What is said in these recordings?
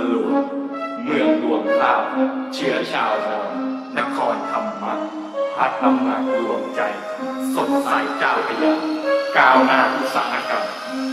หลวงเมืองหลวงข้าวเชื้อชาวมอญนครธรรมะพัดตำหนักรวมใจสดใสเจ้าพระยาก้าวหน้าอุตสาหกรรม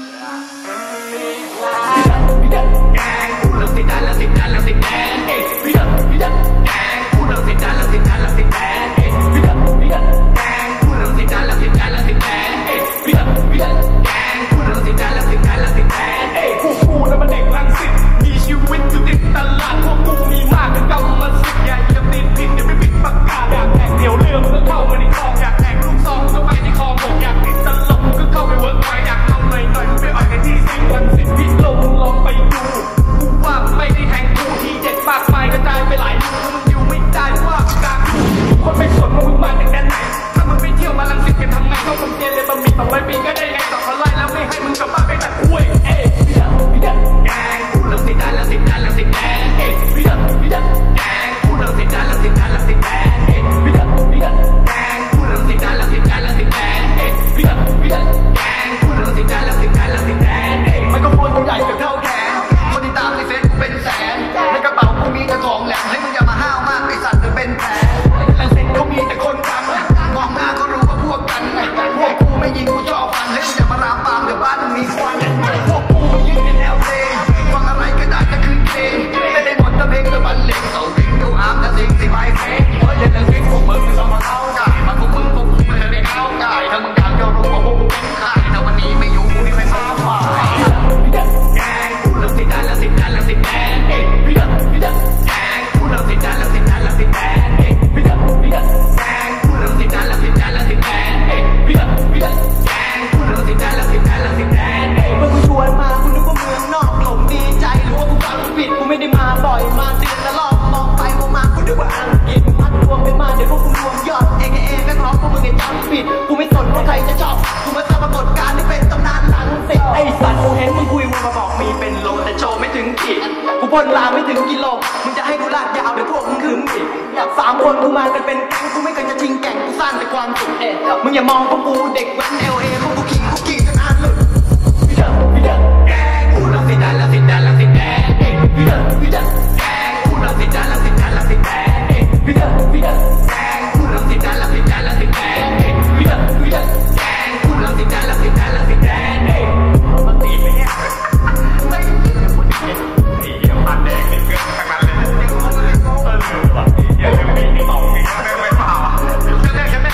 แกงพูดแล้วติดใจแล้วติดใจแล้วติดแกงพี่ดักแกงพูดแล้วติดใจแล้วติดใจแล้วติดแกงพี่ดักแกงพูดแล้วติดใจแล้วติดใจแล้วติดแกงพี่ดักแกงพูดแล้วติดใจแล้วติดใจแล้วติดแกงพวกกูนั้นมันเด็กรังสิตมีชีวิตอยู่ติดตลาดพวกกูมีมากเป็นกำมันสิอย่าเหยียบตีนผิดอย่าไปปิดปากกาอยากแทงเดี่ยวเรื่องก็เข้ามาในคลองอยากแทงลูกซองก็ไปที่คอบอกอยากติดตลกก็เข้าไปเวิร์กไว้อยากเอาหน่อยมึงไปอ่อยกันที่สิงวันสิพี่ลองไปดูกูว่าไม่ได้แทงกูทีเด็ดปากไปกระจายไปหลายลูกมึงอยู่ไม่ได้ว่ากลางคนไม่สนว่ามึงมาจากแดนไหนถ้ามึงไปเที่ยวมาลังสิตกันทำไงต้องทำเจนเลยบะหมี่200 ปีก็ได้ไงต่อเขาไล่แล้วไม่ให้มึงกลับบ้านไปตัดกล้วยพี่ดักแกงพูดแล้วติดใจแล้วติดใจแล้วติดแกงพี่ดักแกงพูดแล้วติดใจแล้วติดใจแล้วติดแกงพี่ดักแกงพูดแล้วติดใจแล้วติดใจแล้วติดแกงพี่ดักแกงพูดแล้วติดใจแล้วติดใจแล้วติดแกงมันก็พูดตัวใหญ่กับเท่าแขนคนที่ตามในเฟซกูเป็นแสนในกระเป๋ากูมีแต่ของแหลมให้มึงอย่ามาห้าวมากไอสัตว์จะเป็นแผลลังสิตเขามีแต่คนกันมองหน้าก็รู้ว่าพวกกันพวกกูไม่ยิงกูจ่อฟันให้มึงอย่ามารามปามเดี๋ยวบ้านมึงมีควันพวกกูยิงในแนวเพลงฟังอะไรก็ได้จะคืนเพลงไม่ได้หมดแต่เพลงแต่บรรเลงเสาสิงดูอาร์มแต่สิ่งสิไม่เฟกเล่นลังสิตพวกมึงไม่ต้องมาเข้าใจมันพวกมึงไม่ได้เข้าใจถ้ามึงอยากจะรู้ว่าพวกกูเป็นใครถ้าวันนี้ไม่อยู่กูนี่ไม่มาฝ่ายแกงพูดแล้วติดใจแล้วติดใจแล้วติดแกงพี่ดักแกงพูดแล้วติดใจแล้วติดใจแล้วติดแกงพี่ดักแกงพูดแล้วติดใจแล้วติดใจแล้วติดแกงพี่ดักแกงพูดแล้วติดใจแล้วติดใจแล้วติดแกงเมื่อกูชวนมากูนึกว่าเมืองนอกหลงดีใจหรือว่ากูฟังผิดกูไม่ได้มาบ่อยมาเดือนละรอบมองไปมองมากูนึกว่าอังกฤษพัดรวมเป็นมาเดี๋ยวพวกกูรวมยอดAKAแม่งร้องพวกมึงไอ้จำผิดกูไม่สนว่าใครจะชอบกูมาสร้างปรากฏการณ์ที่เป็นตำนานหลังสิไอ้สัตว์กูเห็นมึงคุยมึงมาบอกมีเป็นโลแต่โชว์ไม่ถึงขีดกูพ่นลาไม่ถึงกิโลมึงจะให้กูลากยาวเดี๋ยวพวกมึงคืมอีก3 คนกูมากันเป็นแก๊งกูไม่เคยจะชิงแก่งกูสร้างแต่ความสุขมึงอย่ามองพวกกูเด็กแว้น LA พวกกูขิงกูกี่จนอ่านหลุดพี่ดักแกงพูดแล้วติดใจแล้วติดใจแล้วติดแกงพี่ดักแกงพูดแล้วติดใจแล้วติดใจแล้วติดแกงพี่ดักแกงพูดแล้วติดใจแล้วติดใจแล้วติดแกงพี่ดักแกงพูดแล้วติดใจแล้วติดใจแล้วติดแกงมันตีไปเนี่ยไม่พูดอย่างนี้เดี๋ยวพันแดงเป็นเกินทั้งนั้นเลยว่ะอย่าลืมมีที่2ปีไม่เปล่าจะได้ไหม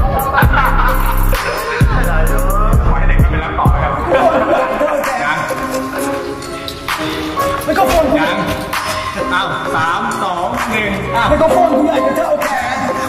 ขอให้เด็กมันเป็นรับต่อแล้วกันไม่ก็โฟนกูยัง3 2 1 ไม่ก็โฟนกูใหญ่กับเท่าแขน